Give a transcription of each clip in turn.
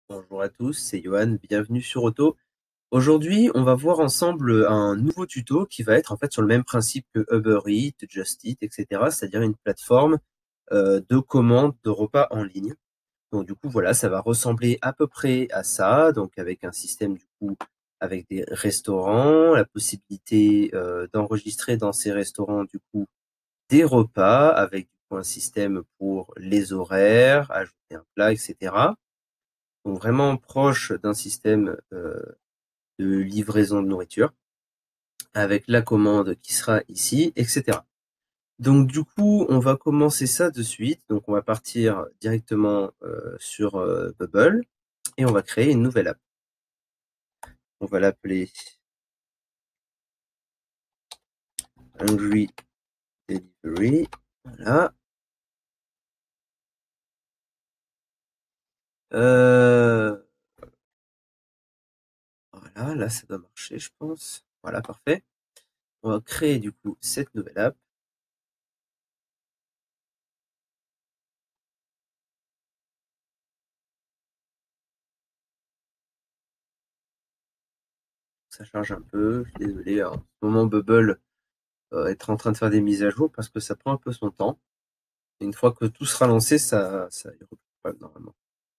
Bonjour à tous, c'est Johan, bienvenue sur Auto. Aujourd'hui, on va voir ensemble un nouveau tuto qui va être en fait sur le même principe que Uber Eats, Just Eat, etc. C'est-à-dire une plateforme de commande de repas en ligne. Donc du coup, voilà, ça va ressembler à peu près à ça, donc avec un système du coup avec des restaurants, la possibilité d'enregistrer dans ces restaurants du coup des repas avec du coup un système pour les horaires, ajouter un plat, etc. Donc vraiment proche d'un système de livraison de nourriture, avec la commande qui sera ici, etc. Donc du coup, on va commencer ça de suite. Donc on va partir directement sur Bubble et on va créer une nouvelle app. On va l'appeler Hungry Delivery. Voilà. Voilà, là ça doit marcher, je pense. Voilà, parfait. On va créer du coup cette nouvelle app. Ça charge un peu, je suis désolé. Alors, en ce moment, Bubble être en train de faire des mises à jour parce que ça prend un peu son temps. Et une fois que tout sera lancé, ça ira pas normalement.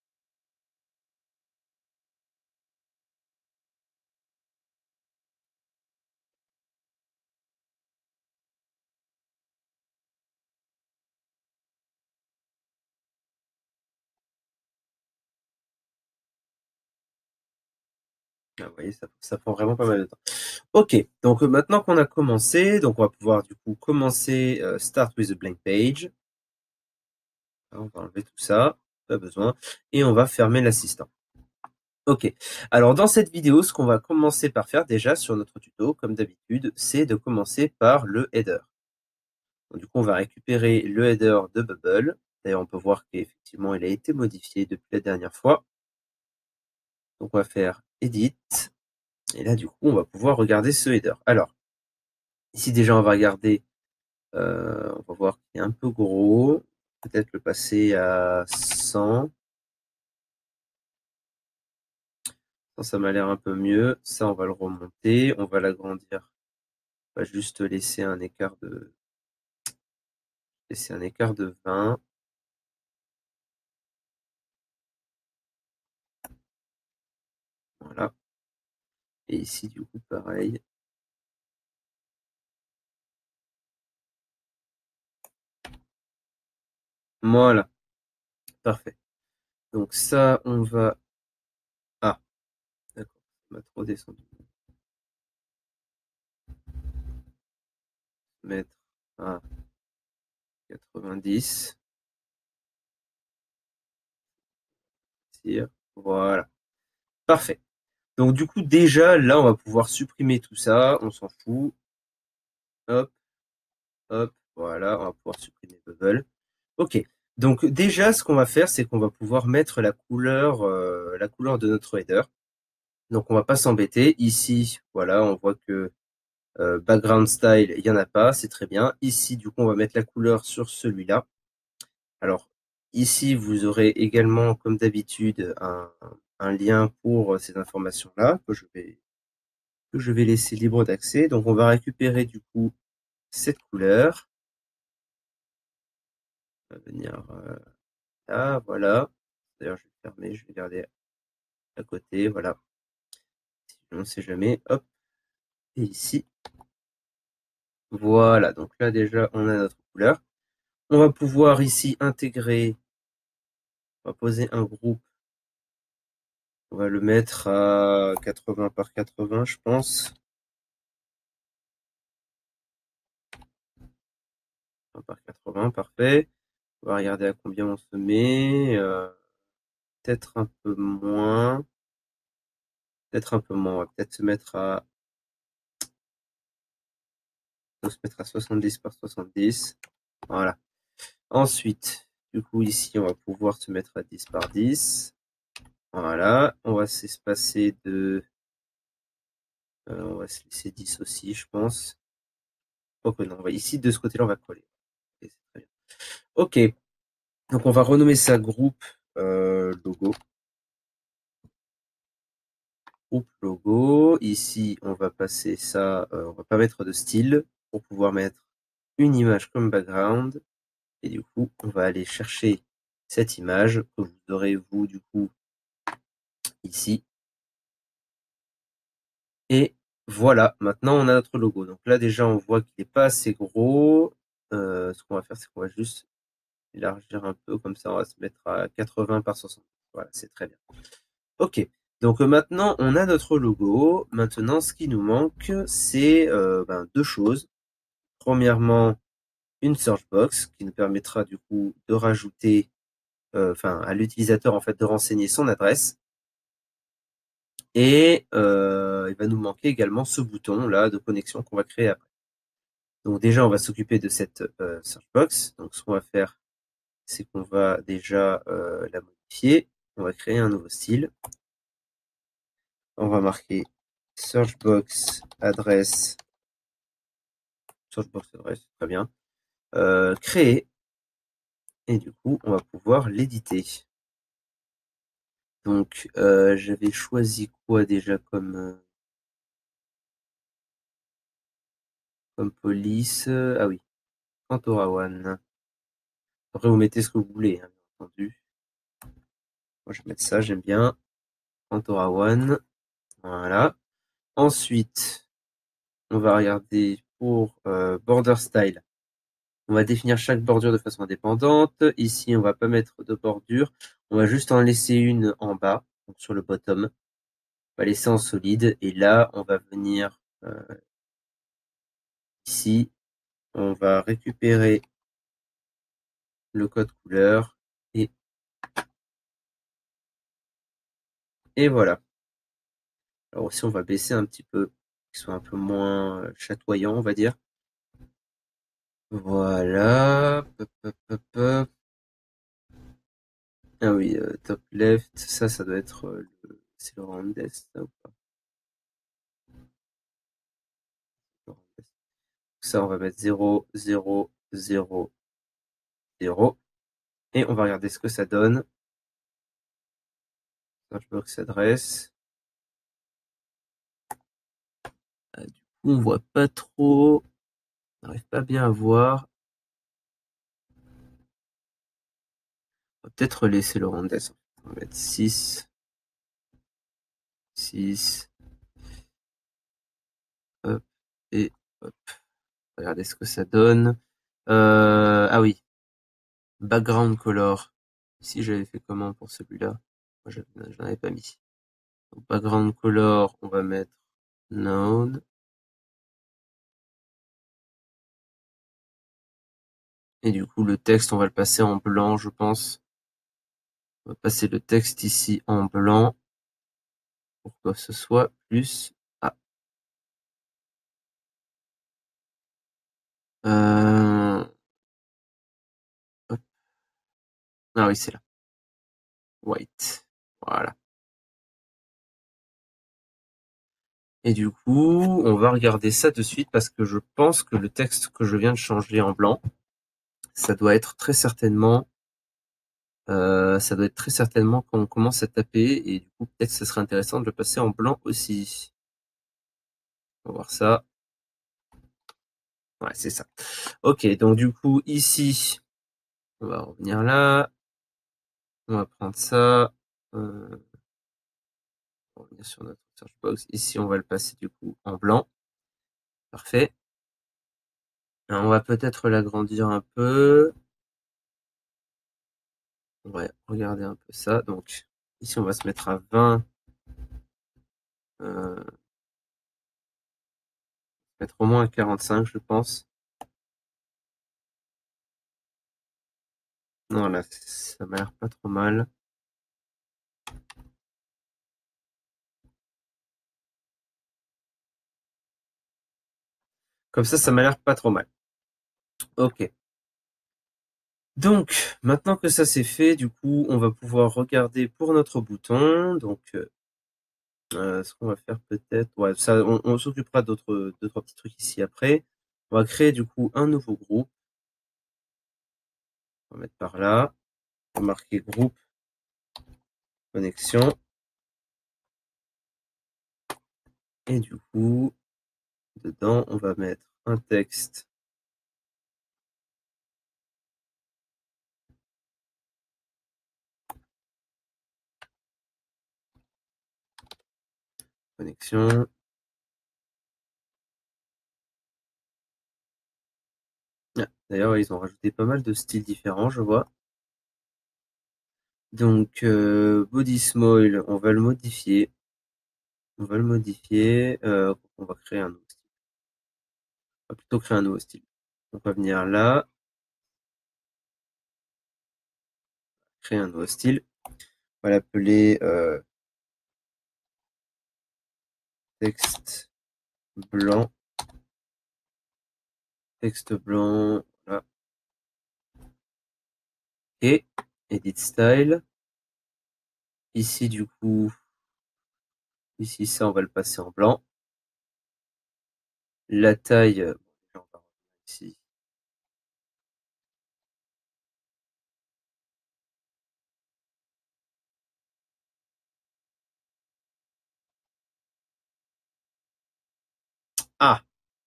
Ah, vous voyez, ça prend vraiment pas mal de temps. Ok, donc maintenant qu'on a commencé, donc on va pouvoir du coup commencer Start with a blank page. On va enlever tout ça, pas besoin, et on va fermer l'assistant. Ok, alors dans cette vidéo, ce qu'on va commencer par faire déjà sur notre tuto, comme d'habitude, c'est de commencer par le header. Donc, du coup, on va récupérer le header de Bubble. D'ailleurs, on peut voir qu'effectivement, il a été modifié depuis la dernière fois. Donc, on va faire Edit. Et là, du coup, on va pouvoir regarder ce header. Alors, ici, déjà, on va regarder. On va voir qu'il est un peu gros. Peut-être le passer à 100. Ça m'a l'air un peu mieux. Ça, on va le remonter. On va l'agrandir. On va juste laisser un écart de 20. Voilà. Et ici, du coup, pareil. Voilà. Parfait. Donc ça, on va... Ah, d'accord. Ça m'a trop descendu. Mettre à 90. Voilà. Parfait. Donc du coup, déjà, là, on va pouvoir supprimer tout ça. On s'en fout. Hop, hop. Voilà, on va pouvoir supprimer Bubble. Ok. Donc déjà, ce qu'on va faire, c'est qu'on va pouvoir mettre la couleur de notre header. Donc on va pas s'embêter. Ici, voilà, on voit que background style, il n'y en a pas, c'est très bien. Ici, du coup, on va mettre la couleur sur celui-là. Alors, ici, vous aurez également, comme d'habitude, un lien pour ces informations-là que je vais laisser libre d'accès. Donc, on va récupérer du coup cette couleur. On va venir là, voilà. D'ailleurs, je vais fermer, je vais garder à côté, voilà. On ne sait jamais. Hop, et ici. Voilà, donc là déjà, on a notre couleur. On va pouvoir ici intégrer, on va poser un groupe. On va le mettre à 80 par 80, je pense. 80 par 80, parfait. On va regarder à combien on se met. Peut-être un peu moins. Peut-être un peu moins. On va peut-être se mettre à 70 par 70. Voilà. Ensuite, du coup, ici, on va pouvoir se mettre à 10 par 10. Voilà. On va s'espacer de... on va se laisser 10 aussi, je pense. Ok, non. Ici, de ce côté-là, on va coller. Ok, c'est très bien. Ok. Donc, on va renommer ça groupe logo. groupe logo. Ici, on va passer ça, on va pas mettre de style pour pouvoir mettre une image comme background. Et du coup, on va aller chercher cette image que vous aurez, vous, du coup, ici. Et voilà, maintenant, on a notre logo. Donc là, déjà, on voit qu'il n'est pas assez gros. Ce qu'on va faire, c'est qu'on va juste élargir un peu. Comme ça, on va se mettre à 80 par 60. Voilà, c'est très bien. OK. Donc maintenant, on a notre logo. Maintenant, ce qui nous manque, c'est deux choses. Premièrement, une search box qui nous permettra du coup de rajouter, à l'utilisateur en fait de renseigner son adresse. Et il va nous manquer également ce bouton là de connexion qu'on va créer après. Donc déjà, on va s'occuper de cette search box. Donc ce qu'on va faire, c'est qu'on va déjà la modifier. On va créer un nouveau style. On va marquer searchbox adresse. Searchbox adresse, très bien. Créer. Et du coup, on va pouvoir l'éditer. Donc, j'avais choisi quoi déjà comme police? Ah oui, Cantora One. Après, vous mettez ce que vous voulez, hein, bien entendu. Moi, je vais mettre ça, j'aime bien. Cantora One. Voilà. Ensuite, on va regarder pour border style. On va définir chaque bordure de façon indépendante. Ici, on va pas mettre de bordure. On va juste en laisser une en bas, donc sur le bottom. On va laisser en solide. Et là, on va venir ici. On va récupérer le code couleur. Et voilà. Alors aussi, on va baisser un petit peu, qu'il soit un peu moins chatoyant, on va dire. Voilà. Hop, hop, hop, hop. Ah oui, top left, ça doit être c'est le Randes, ça ou pas? Ça, on va mettre 0, 0, 0, 0. Et on va regarder ce que ça donne. Searchbox adresse. Ah, du coup, on voit pas trop. On n'arrive pas bien à voir. On va peut-être laisser le Randes. On va mettre 6. 6. Hop. Et hop. Regardez ce que ça donne. Ah oui. Background color. Ici, j'avais fait comment pour celui-là? Moi, j'en avais pas mis. Donc, background color, on va mettre node. Et du coup, le texte, on va le passer en blanc, je pense. On va passer le texte ici en blanc pour que ce soit plus. Ah. Hop. Ah oui, c'est là. White. Voilà. Et du coup, on va regarder ça de suite parce que je pense que le texte que je viens de changer en blanc, ça doit être très certainement quand on commence à taper, et du coup, peut-être que ce serait intéressant de le passer en blanc aussi. On va voir ça. Ouais, c'est ça. Ok, donc du coup, ici, on va revenir là. On va prendre ça. On va revenir sur notre search box. Ici, on va le passer du coup en blanc. Parfait. Alors, on va peut-être l'agrandir un peu. On va regarder un peu ça. Donc, ici, on va se mettre à 20. Mettre au moins à 45, je pense. Non, là, ça m'a l'air pas trop mal. Comme ça m'a l'air pas trop mal. Ok. Donc, maintenant que ça c'est fait, du coup, on va pouvoir regarder pour notre bouton. Donc, ce qu'on va faire peut-être, ouais, ça, on s'occupera d'autres, deux, trois petits trucs ici après. On va créer du coup un nouveau groupe. On va mettre par là. On va marquer groupe connexion. Et du coup, dedans, on va mettre un texte. Connexion. Ah, d'ailleurs, ils ont rajouté pas mal de styles différents, je vois. Donc, body small, on va le modifier. On va le modifier. On va créer un nouveau style. On va plutôt créer un nouveau style. On va venir là. Créer un nouveau style. On va l'appeler texte blanc. Texte blanc. Voilà. Et edit style. Ici, du coup, ici, ça, on va le passer en blanc. La taille, on va ici. Ah,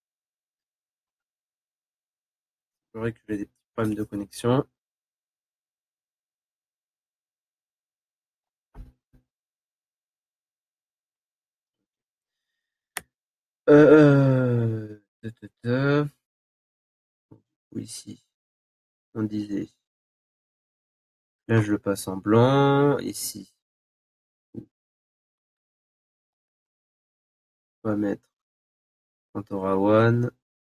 c'est vrai que j'ai des petits problèmes de connexion. Ta, ta, ta. Oui, ici, on disait. Là, je le passe en blanc. Ici, on va mettre Contora One.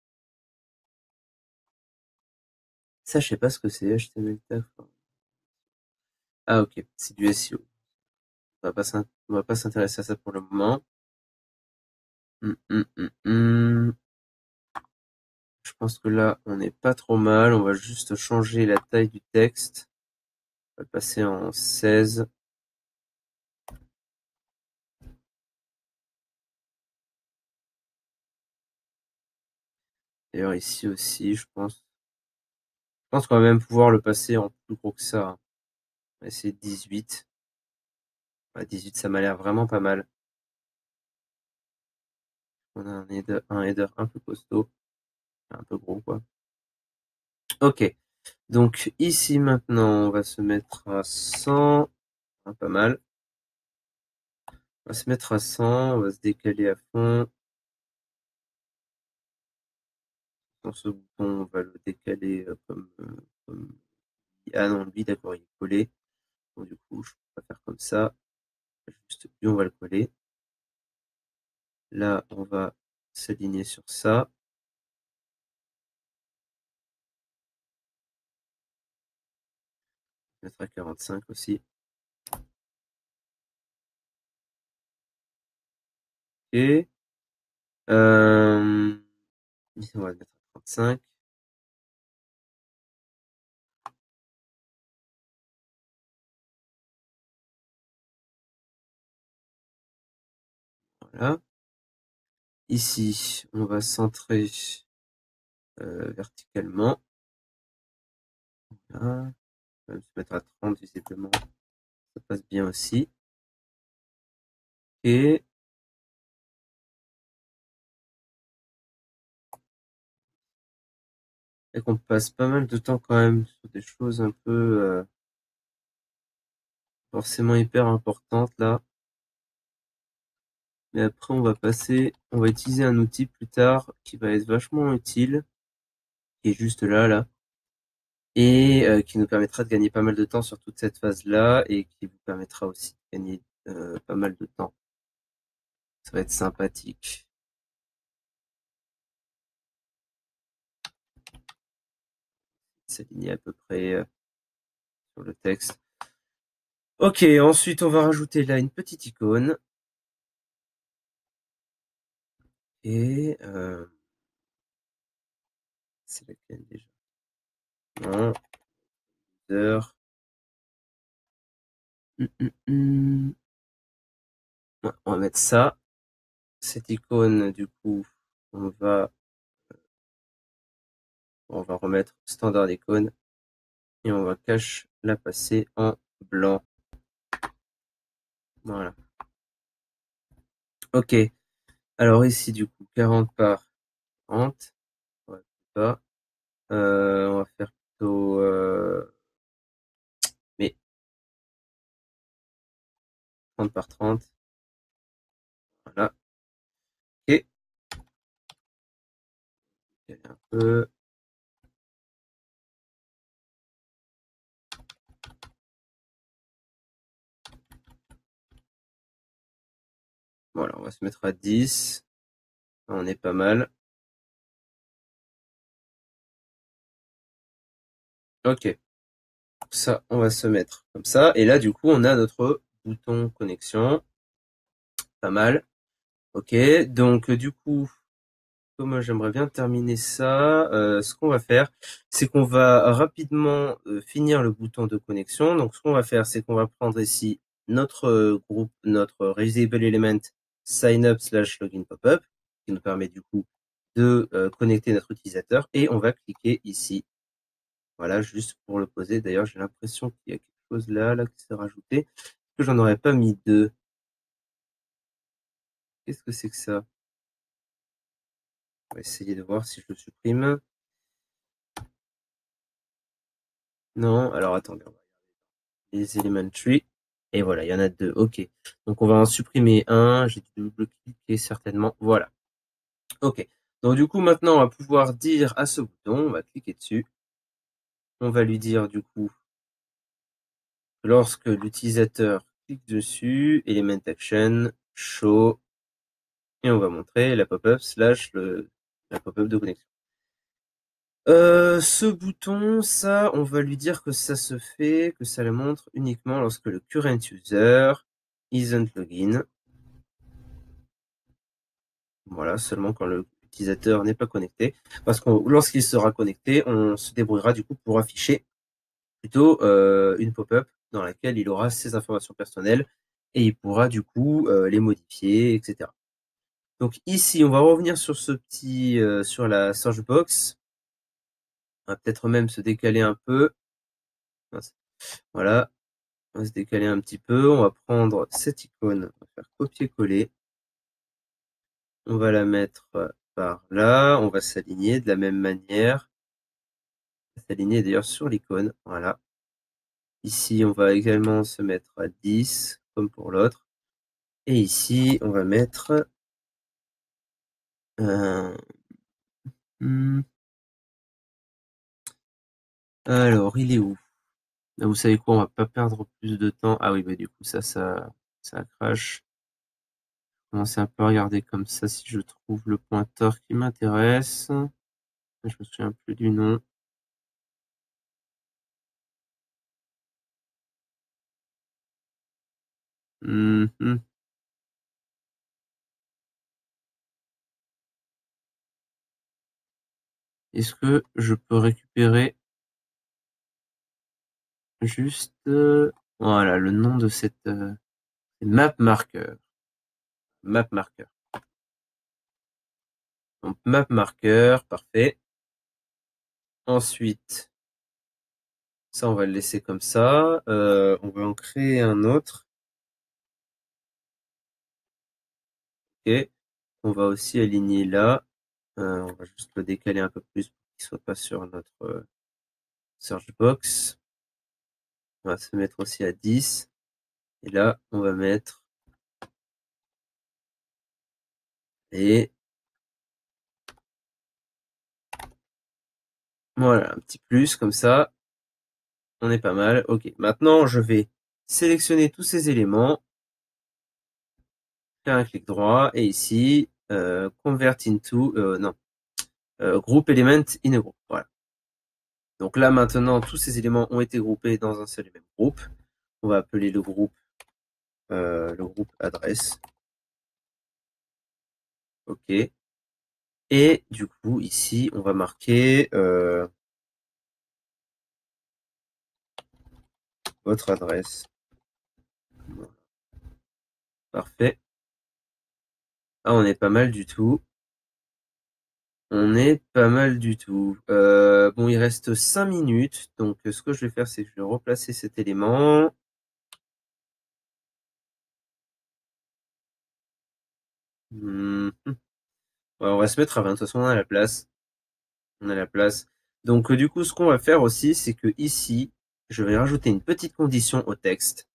Ça, je sais pas ce que c'est, HTML tag. Ah, ok, c'est du SEO. On va pas s'intéresser à ça pour le moment. Je pense que là, on n'est pas trop mal. On va juste changer la taille du texte. On va le passer en 16. D'ailleurs, ici aussi, je pense. Je pense qu'on va même pouvoir le passer en plus gros que ça. On va essayer 18. Ouais, 18, ça m'a l'air vraiment pas mal. On a un header un peu costaud. Un peu gros, quoi. Ok. Donc, ici, maintenant, on va se mettre à 100. Ah, pas mal. On va se mettre à 100. On va se décaler à fond. Dans ce bouton, on va le décaler comme... Ah non, lui, d'accord, il est collé. Donc, du coup, je peux pas faire comme ça. Juste lui, on va le coller. Là, on va s'aligner sur ça. Mettre à 45 aussi. Et ici, on va le mettre à 35. Voilà. Ici, on va centrer verticalement. Voilà. On va se mettre à 30 visiblement. Ça passe bien aussi. Et qu'on passe pas mal de temps quand même sur des choses un peu forcément hyper importantes là. Mais après, on va utiliser un outil plus tard qui va être vachement utile, qui est juste là, et qui nous permettra de gagner pas mal de temps sur toute cette phase-là, et qui vous permettra aussi de gagner pas mal de temps. Ça va être sympathique. S'aligner à peu près sur le texte. Ok, ensuite on va rajouter là une petite icône. Et c'est laquelle déjà? Non. Heure. Ouais, on va mettre ça. Cette icône, du coup, on va remettre standard icône et on va cache la passer en blanc. Voilà. Ok. Alors ici, du coup, 40 par 30. Ouais, pas. On va faire plutôt... mais 30 par 30. Voilà. Ok. Un peu. Voilà, on va se mettre à 10. On est pas mal. Ok. Ça, on va se mettre comme ça. Et là, du coup, on a notre bouton connexion. Pas mal. Ok. Donc, du coup, comme j'aimerais bien terminer ça, ce qu'on va faire, c'est qu'on va rapidement finir le bouton de connexion. Donc, ce qu'on va faire, c'est qu'on va prendre ici notre groupe, notre reusable element sign up / login pop-up, qui nous permet du coup de connecter notre utilisateur, et on va cliquer ici. Voilà, juste pour le poser. D'ailleurs, j'ai l'impression qu'il y a quelque chose là qui s'est rajouté. Est-ce que j'en aurais pas mis deux? Qu'est-ce que c'est que ça? On va essayer de voir si je le supprime. Non, alors attendez, on va les elementary. Et voilà, il y en a deux. Ok. Donc on va en supprimer un. J'ai dû double-cliquer certainement. Voilà. Ok. Donc du coup, maintenant, on va pouvoir dire à ce bouton, on va cliquer dessus. On va lui dire du coup, lorsque l'utilisateur clique dessus, element action, show, et on va montrer la pop-up / la pop-up de connexion. Ce bouton, ça, on va lui dire que ça se fait, que ça le montre uniquement lorsque le current user isn't login. Voilà, seulement quand l'utilisateur n'est pas connecté. Parce que lorsqu'il sera connecté, on se débrouillera du coup pour afficher plutôt une pop-up dans laquelle il aura ses informations personnelles et il pourra du coup les modifier, etc. Donc ici, on va revenir sur ce petit, sur la search box. On va peut-être même se décaler un peu. Voilà, on va se décaler un petit peu. On va prendre cette icône, on va faire copier-coller. On va la mettre par là. On va s'aligner de la même manière. S'aligner d'ailleurs sur l'icône. Voilà. Ici, on va également se mettre à 10, comme pour l'autre. Et ici, on va mettre... alors, il est où? Là, vous savez quoi, on va pas perdre plus de temps. Ah oui, bah du coup, ça crash. Je vais commencer un peu à regarder comme ça si je trouve le pointeur qui m'intéresse. Je me souviens plus du nom. Mhm. Est-ce que je peux récupérer juste voilà le nom de cette map marker. Map marker. Donc map marker, parfait. Ensuite, ça on va le laisser comme ça. On va en créer un autre. Ok. On va aussi aligner là. On va juste le décaler un peu plus pour qu'il soit pas sur notre search box. On va se mettre aussi à 10. Et là, on va mettre et voilà, un petit plus comme ça. On est pas mal. Ok. Maintenant, je vais sélectionner tous ces éléments, faire un clic droit et ici, convert into, non, group element in a group. Voilà. Donc là, maintenant, tous ces éléments ont été groupés dans un seul et même groupe. On va appeler le groupe adresse. Ok. Et du coup, ici, on va marquer votre adresse. Voilà. Parfait. Ah, on est pas mal du tout. On est pas mal du tout. Bon, il reste 5 minutes. Donc, ce que je vais faire, c'est que je vais replacer cet élément. Ouais, on va se mettre à 20. De toute façon, on a la place. On a la place. Donc, du coup, ce qu'on va faire aussi, c'est que ici, je vais rajouter une petite condition au texte.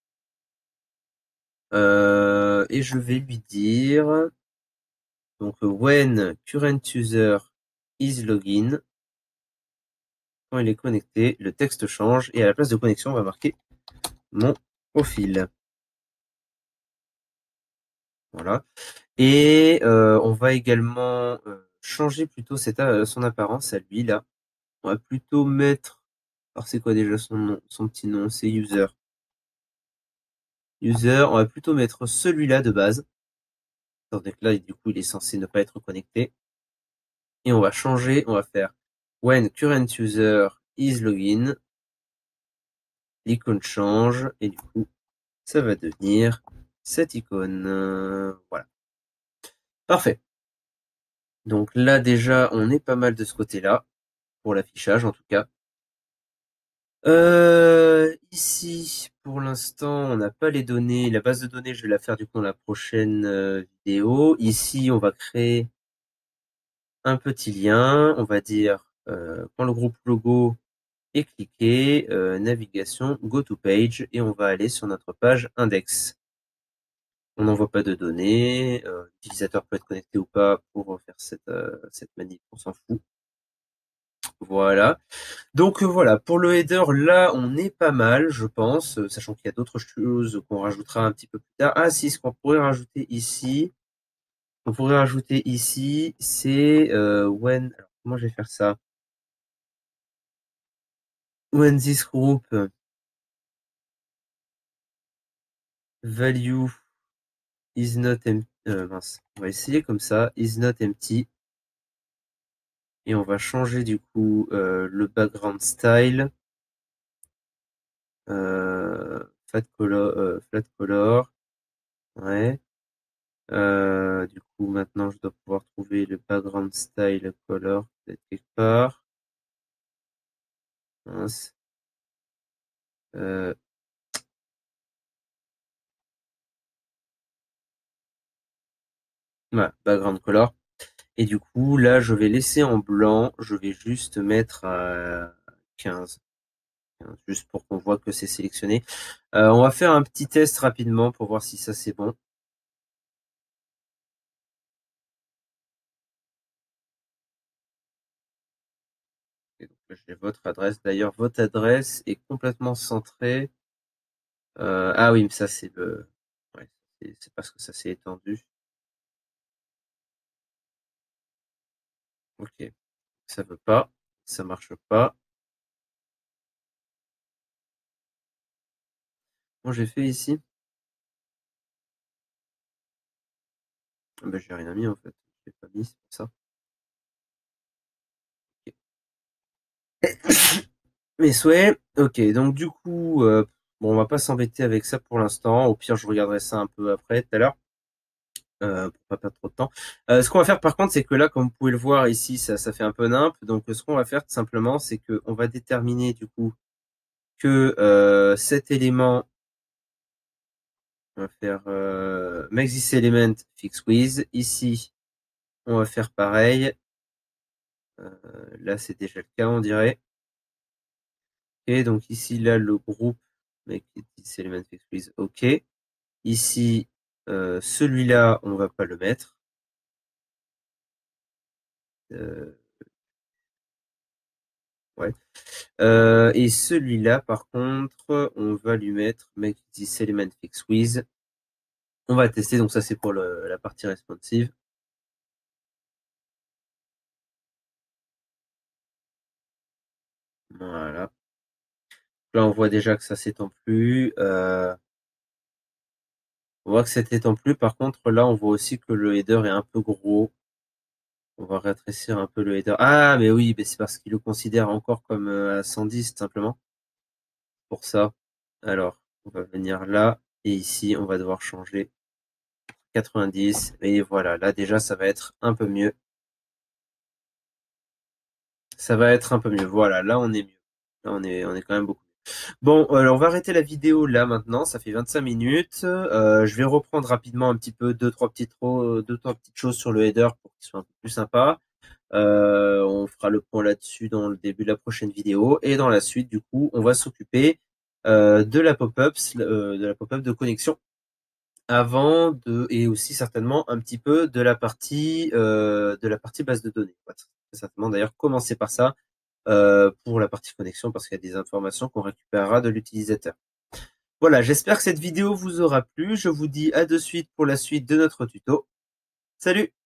Et je vais lui dire, donc, when current user is login, quand il est connecté, le texte change et à la place de connexion, on va marquer mon profil. Voilà. Et on va également changer plutôt son apparence à lui, là. On va plutôt mettre... Alors, c'est quoi déjà son nom, son petit nom? C'est user. User, on va plutôt mettre celui-là de base. Tandis que là, du coup, il est censé ne pas être connecté. Et on va changer, on va faire when current user is login. L'icône change et du coup, ça va devenir cette icône. Voilà. Parfait. Donc là, déjà, on est pas mal de ce côté-là, pour l'affichage en tout cas. Ici, pour l'instant, on n'a pas les données. La base de données, je vais la faire du coup dans la prochaine vidéo. Ici, on va créer un petit lien. On va dire quand le groupe logo est cliqué, navigation, go to page, et on va aller sur notre page index. On n'envoie pas de données. L'utilisateur peut être connecté ou pas pour faire cette manip. On s'en fout. Voilà. Donc voilà, pour le header, là, on est pas mal, je pense, sachant qu'il y a d'autres choses qu'on rajoutera un petit peu plus tard. Ah si, ce qu'on pourrait rajouter ici, c'est when. Alors, comment je vais faire ça? When this group value is not empty. Mince. On va essayer comme ça, is not empty. Et on va changer du coup le background style. Flat color. Ouais. Du coup, maintenant, je dois pouvoir trouver le background style color peut-être quelque part. Mince. Voilà, background color. Et du coup, là, je vais laisser en blanc. Je vais juste mettre à 15. Juste pour qu'on voit que c'est sélectionné. On va faire un petit test rapidement pour voir si ça c'est bon. Et donc, là, j'ai votre adresse. D'ailleurs, votre adresse est complètement centrée. Ah oui, mais ça c'est le... Ouais, c'est parce que ça s'est étendu. Ok. Ça veut pas. Ça marche pas. Moi, j'ai fait ici. Ah bah, j'ai rien mis en fait. Je l'ai pas mis, c'est pour ça. Ok. Mes souhaits. Ok, donc du coup, bon, on va pas s'embêter avec ça pour l'instant. Au pire, je regarderai ça un peu après, tout à l'heure, pour pas perdre trop de temps. Ce qu'on va faire par contre, c'est que là, comme vous pouvez le voir ici, ça fait un peu nimp. Donc, ce qu'on va faire tout simplement, c'est que on va déterminer du coup que cet élément, on va faire make this element fix with. Ici, on va faire pareil. Là, c'est déjà le cas, on dirait. Ok, donc ici, là, le groupe make this element fix with. Ok. Ici, celui-là, on va pas le mettre. Ouais. Et celui-là, par contre, on va lui mettre make this element fix with. On va tester, donc ça c'est pour la partie responsive. Voilà. Là, on voit déjà que ça s'étend plus. On voit que ça s'étend plus. Par contre, là, on voit aussi que le header est un peu gros. On va rétrécir un peu le header. Ah, mais oui, mais c'est parce qu'il le considère encore comme à 110, simplement. Pour ça. Alors, on va venir là. Et ici, on va devoir changer 90. Et voilà, là déjà, ça va être un peu mieux. Ça va être un peu mieux. Voilà, là, on est mieux. Là, on est quand même beaucoup mieux. Bon, on va arrêter la vidéo là maintenant, ça fait 25 minutes. Je vais reprendre rapidement un petit peu deux, trois petites choses sur le header pour qu'il soit un peu plus sympa. On fera le point là-dessus dans le début de la prochaine vidéo. Et dans la suite, du coup, on va s'occuper de la pop-up de connexion et aussi certainement un petit peu de la partie base de données. On va certainement d'ailleurs commencer par ça pour la partie connexion parce qu'il y a des informations qu'on récupérera de l'utilisateur. Voilà, j'espère que cette vidéo vous aura plu. Je vous dis à de suite pour la suite de notre tuto. Salut!